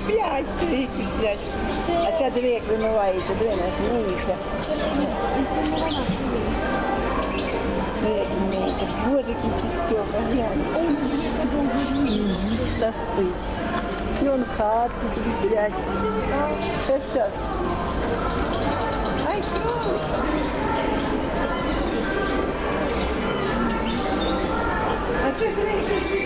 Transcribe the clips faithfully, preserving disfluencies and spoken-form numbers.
Сплять, які сплять. А ця диви, як вимивається, диви, як миється. Диви, як миється. Боже, який чистьока, глянь. Ой, це довго їсть, та спить. І он в хатку собі сплять. Щас, щас. Ай, круто. А це грейки.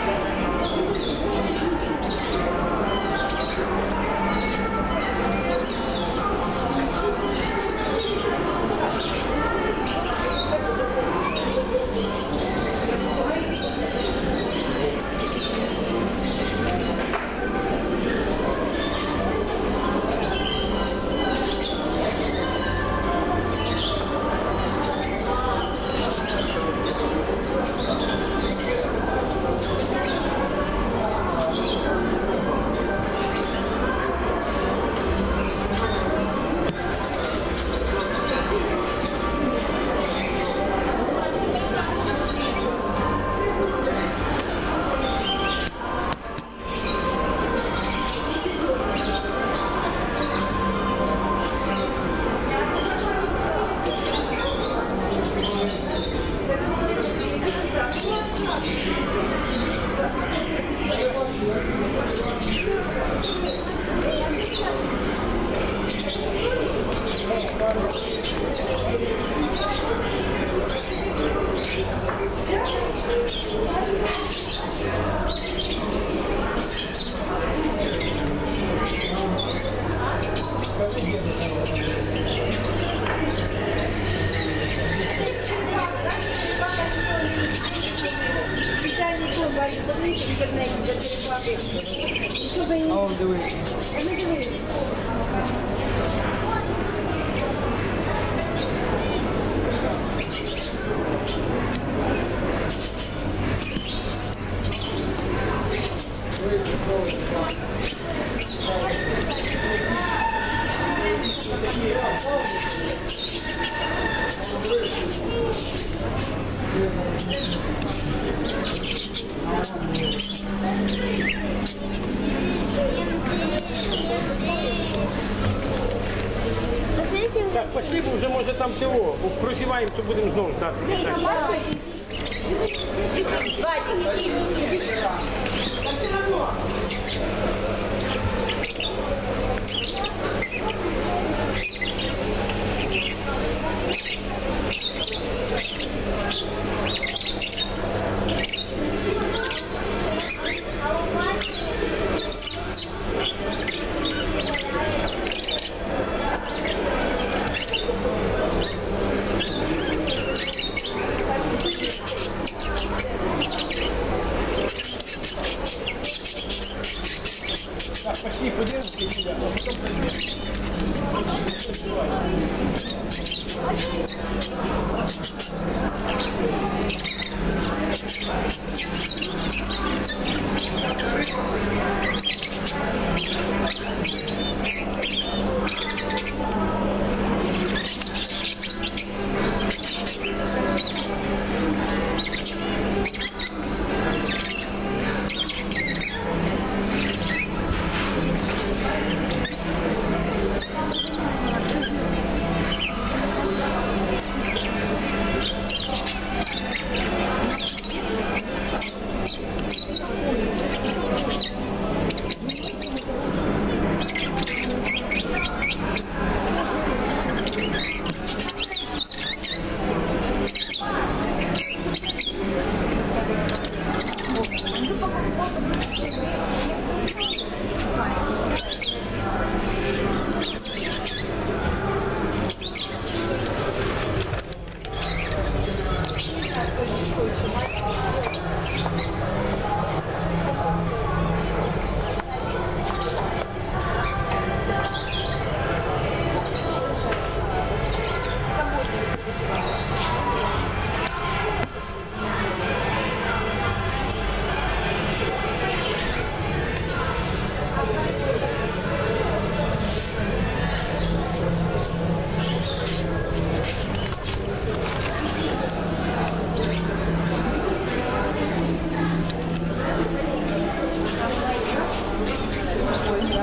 А он дивись. Так, пошли, бо вже може там ТО. Прозіваємо, то будемо знову ждати. Так, пошли, подержите тебя, а потом пойдем.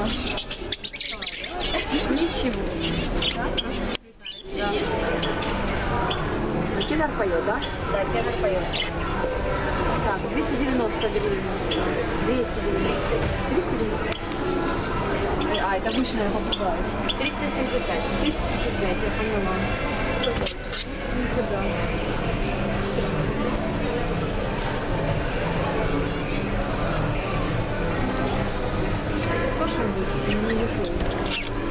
Ничего. Да. Тенор поет, да? Да, тенор поет. Так, двести девяносто гривен. двести девяносто. триста девяносто. А, это обычно я попугаю. триста семьдесят пять. триста семьдесят пять, я поняла. Никуда. А сейчас пошел будет? Не дешевый.